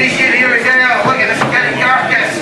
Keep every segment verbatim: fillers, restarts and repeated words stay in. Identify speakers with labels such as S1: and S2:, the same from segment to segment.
S1: This shit here is there. Look at this getting carcass.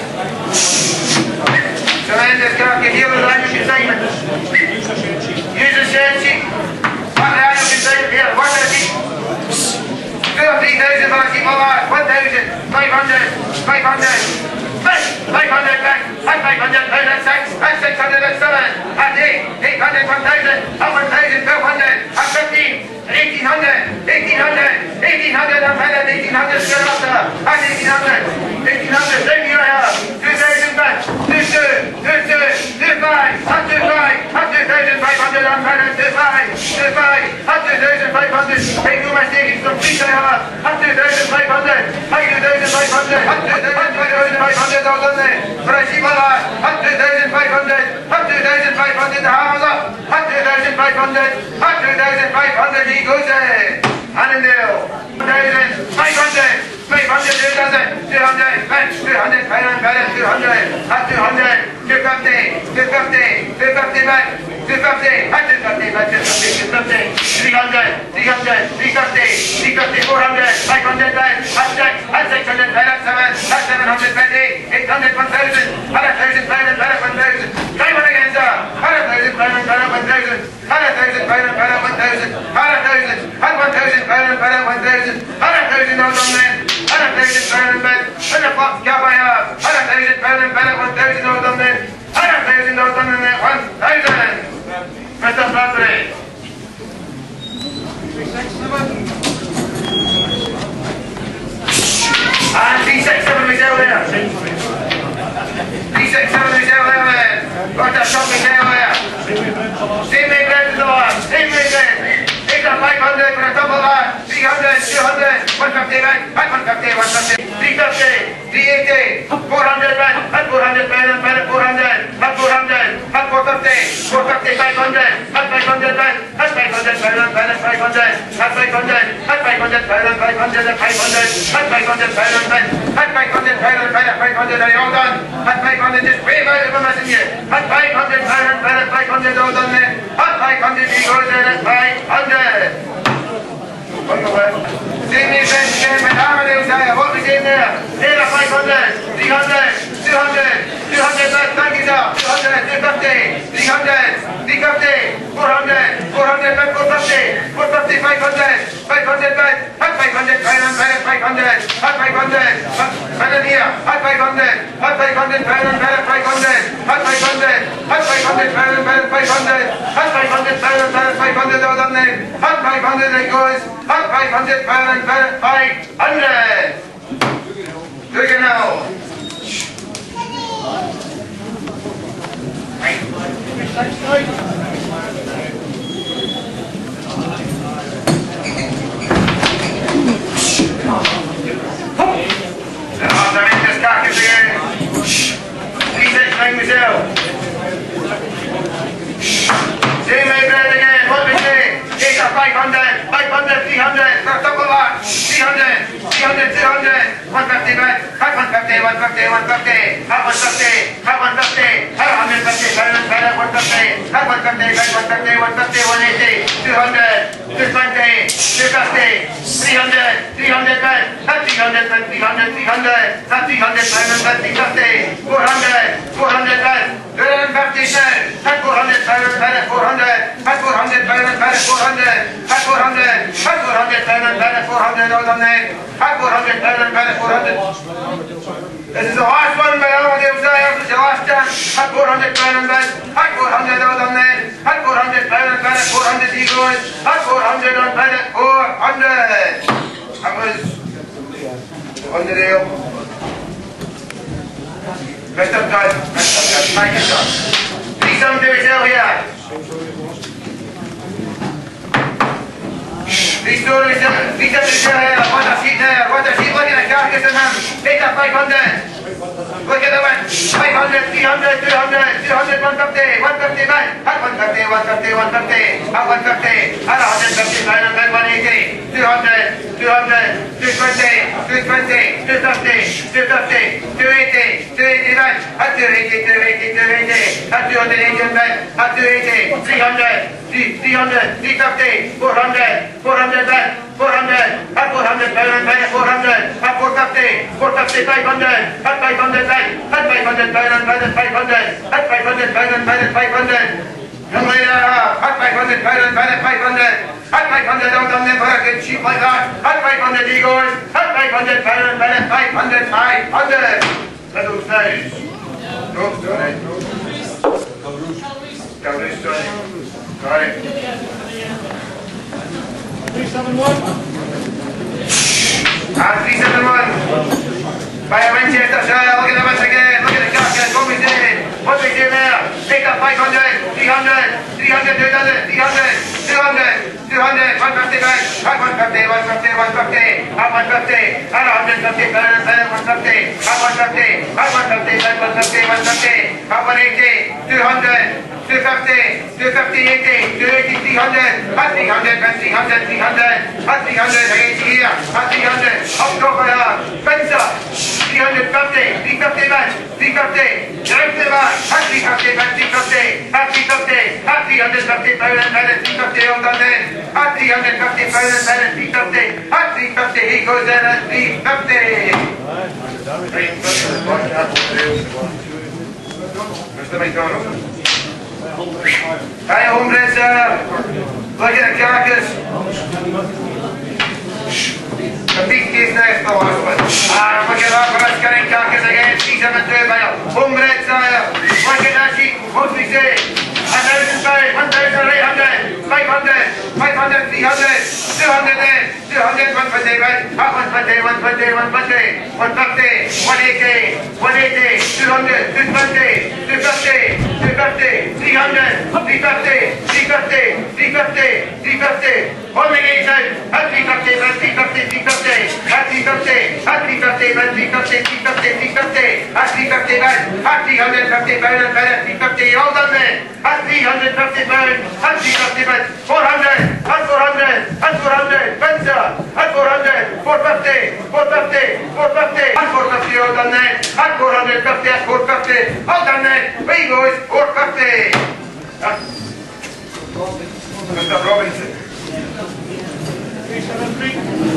S1: Tremendous carcass here with annual consignment. Use a shed sheet. What the annual consignment here? What the sheet? Three thousand for a sheet of that. One thousand. Five hundred. Five hundred. Five hundred back. At five hundred pound at six. At six hundred at seven. At eight. Eight hundred. One thousand. At one thousand. Twelve hundred. At fifteen. Eighteen hundred. Eighteen hundred. Eighteen hundred. I'm headed. Eighteen hundred. Straight after. At eighteen hundred. Eighteen hundred. Down here I have. Two thousand back. Two two. Two two. Two five. At two five. At two thousand five hundred. I'm headed. Two five. Two five. At two thousand five hundred. Make no mistake. It's complete I have. At two thousand five hundred. At two thousand five hundred. At two thousand five hundred. All done there. For a sheep of that. At two thousand five hundred. At two thousand five hundred. The hammer's up. At two thousand five hundred. At two thousand five hundred. He goes there. Annandale. one thousand five hundred. five hundred. two thousand. two hundred. two hundred. two hundred. At two hundred. two fifty. two fifty. two fifty back. two fifty. At two fifty. Back two fifty. two fifty. three hundred. three hundred. three fifty. three fifty. four hundred. five hundred back. At six. At six hundred. At seven. At seven hundred. eight. eight hundred. one thousand. At a thousand pound. At one thousand. Diamond again, sir. At a thousand pound. At one thousand. At a thousand pound. At one thousand. At a thousand. At one thousand pound. At one thousand. At a thousand all done then. At a thousand pound in bed. And the flop cap I have. At a thousand pound in bed. At one thousand all done then. At a thousand all done in there. One thousand. Mister Bradbury. three six seven. And three six seven was out there. three six seven was out there then. Got that something out there. Same way bread to the one. Same way bread. Take a five hundred for a double that. three hundred, two hundred, one fifty back. At one fifty, one fifty. three fifty, three eighty. four hundred back. At four hundred back. At four hundred. At four hundred. At four fifty. four fifty, five hundred. At five hundred back. At five hundred back. At five hundred. At five hundred. At five hundred back. At five hundred. At five hundred. At five hundred back. At five hundred back. At five hundred. Are you all done? At five hundred. Just wave out if I'm missing you. At five hundred back. At five hundred all done there. At five hundred he goes there. At five hundred. See me friends again, my hammer there. What was in there? There at five hundred. three hundred. two hundred. two hundred back. Thank you sir. two hundred. two fifty. three hundred. three fifty. four hundred. four hundred back. four fifty. four fifty. five hundred. five hundred back. At five hundred. five hundred. At five hundred. And then here. At five hundred. At five hundred. five hundred. At five hundred. At five hundred. At five hundred. five hundred. At five hundred. five hundred. All done then. At five hundred it goes. At five hundred. five hundred. Do you know? After I this carcass again. three six nine myself. See my bread again. What we say? Take a five hundred. five hundred. three hundred. For a double lot. three hundred. three hundred. two hundred. one fifty back. At one fifty. one fifty. one fifty. At one fifty. At one fifty. At one fifty. At one fifty. At one fifty. At one fifty. one fifty. one eighty. two hundred. two twenty. two fifty. three hundred. three hundred back. At three hundred. three hundred. three hundred. At three hundred. three fifty. four hundred. four hundred back. two hundred fifty now. At four hundred. At four hundred. At four hundred. At four hundred. At four hundred. At four hundred. At four hundred. All done there. At four hundred. At four hundred. This is the last one, my own deals there. This is the last chance. At four hundred pound at four hundred all done there. At four hundred pound at four hundred he goes. At four hundred on bed at four hundred. That was on the deal. Mister Good. Mister Good. Thank you, sir. Please come to yourself here. Please do yourself. Please come to yourself here. What a seat there. What a seat. Look at the carcass in him. Take that five hundred. Look at the one. five hundred, three hundred, two hundred, two hundred, one fifty, one fifty back. At one fifty, one fifty, one fifty. At one fifty. At one fifty, one eighty. two hundred, two hundred, two twenty, two twenty, two fifty, two fifty, two eighty, two eighty back. At two eighty, two eighty, two eighty. At two eighty back. At two eighty, three hundred, three hundred, three fifty, four hundred, four hundred back. four hundred. At four hundred. hundred pound and better, four hundred, at four fifty, four fifty, five hundred, at five hundred, at five hundred pound and better, five hundred, at five hundred pound and better, five hundred. Young lady, at five hundred pound and better, five hundred, at five hundred out on them for a good sheep like that, at five hundred he goes, at five hundred pound and better, five hundred, five hundred. Little snails. Don't do it. Calroos, sorry. Sorry.
S2: three seven one.
S1: Ah, three seven one. By a Manchester Shire, look at the bus again, look at the carcass, what we doing? What we doing there? Take up five hundred, three hundred, three hundred, two hundred, three hundred, two hundred, two hundred, one fifty back, at one fifty, one fifty, one fifty, at one fifty, at one hundred fifty, one fifty, at one fifty, at one fifty, one fifty, one fifty, at one eighty, two hundred, two fifty, two fifty, eighty, two eighty, three hundred, at three hundred, three hundred, three hundred, at three hundred, eighty here, at three hundred, up top of here, Spencer, three hundred fifty, three fifty back, three fifty, direct the back, at three fifty back, three fifty, at three fifty, at three hundred fifty pound and better, three fifty on the net, at three hundred fifty pound and better, three fifty, at three fifty he goes in at three fifty. Mister McDonald. Hey, homebred, sir. Look at the carcass. The beak is nice, the last one. Ah, look at that for us cutting carcass again. three seven two by a homebred, sire. Look at that sheep. What we say? A thousand five, one thousand eight hundred, five hundred, five hundred, three hundred, two hundred then, two hundred, one fifty, right? At one fifty, one fifty, one fifty, one fifty, one eighty, one eighty, two hundred, two twenty, two fifty, two fifty, three hundred, three fifty, three fifty, three fifty, three fifty. On the gate out, at three fifty, at three fifty, three fifty, at three fifty, at three fifty, at three fifty, three fifty, three fifty, at three fifty, at three hundred fifty pound and better, three fifty, all done then. At three hundred fifty pound, at three fifty pound, four hundred, at four hundred, at four hundred, Spencer, at four hundred, four fifty, four fifty, four fifty, at four fifty, all done then. At four hundred fifty, at four fifty, all done then. Way goes four fifty. Mister Robinson.
S2: three seven three.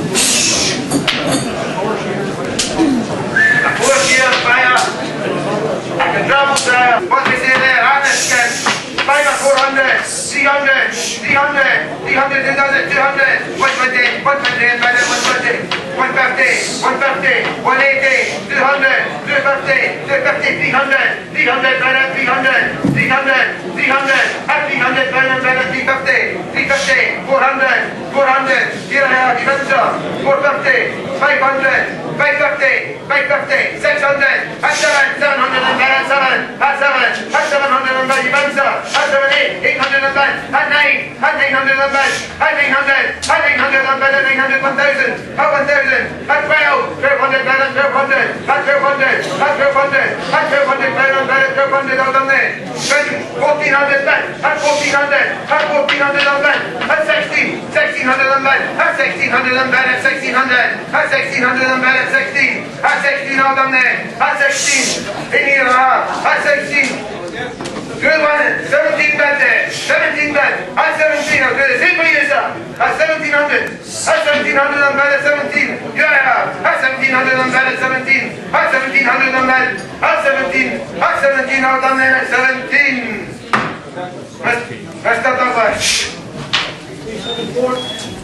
S1: A four years fire. The travel sire. What we say there, honest skin. Five at four hundred, three hundred, three hundred, three hundred, two hundred, two hundred, one twenty, one twenty, and by then one twenty, one fifty, one fifty, one eighty, two hundred, two fifty, two fifty, three hundred, three hundred, by then three hundred, three hundred, three hundred, at three hundred, by then by then three fifty, three fifty, four hundred, four hundred, here I have Spencer, four fifty, five hundred, five fifty, five fifty, six hundred, at seven, seven hundred and by then seven, at seven, at seven hundred and by Spencer, at seven, eight, eight hundred and bed, at nine, at nine hundred and bed, at nine hundred, at nine hundred and bed, at nine hundred, one thousand, at one thousand, at twelve, twelve hundred bed, at twelve hundred, at twelve hundred, at twelve hundred, at twelve hundred bed, at bed, at twelve hundred out on there, fourteen hundred bed, at fourteen hundred, at fourteen hundred on bed, at sixteen, sixteen hundred on bed, at sixteen hundred on bed, at sixteen hundred, at sixteen hundred on bed, at sixteen, at sixteen out on there, at sixteen, in here, at sixteen. Good one, seventeen bed there, seventeen bed, at seventeen, I'll do the same for you, sir, at seventeen hundred, at seventeen hundred on bed at seventeen, yeah, at seventeen hundred on bed at seventeen, at seventeen hundred on bed, at seventeen, at seventeen out on there at seventeen. Mister Douglas.
S2: three seven four.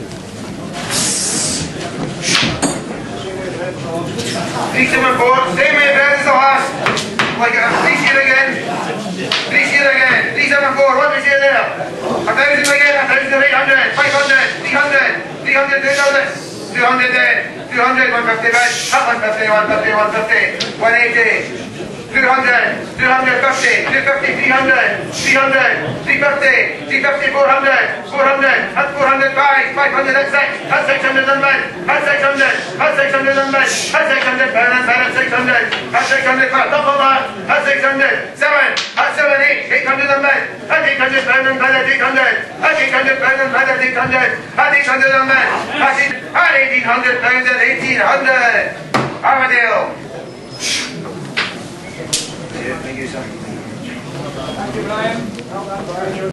S1: three seven four, same way bed as the last. Like a three sheet again, three sheet again, three seven four, what do we say there? A thousand again, a thousand eight hundred, five hundred, three hundred, three hundred, two hundred, two hundred there, two hundred, one fifty bed, one fifty, one fifty, one fifty, one eighty, two hundred, two hundred fifty, two fifty, three hundred, three hundred, three fifty, three fifty, four hundred, four hundred, at four hundred five, five hundred at six, at six hundred and bed, at six hundred, at six hundred and bed, at six hundred pound and bed, at six hundred, at six hundred for double that, at six hundred, seven, at seven, eight, eight hundred and bed, at eight hundred pound and bed, at eight hundred, at eight hundred pound and bed, at eight hundred, at eight hundred and bed, at eighteen hundred pounds at eighteen hundred. Armadale. Thank you, sir.
S2: Thank you, Brian.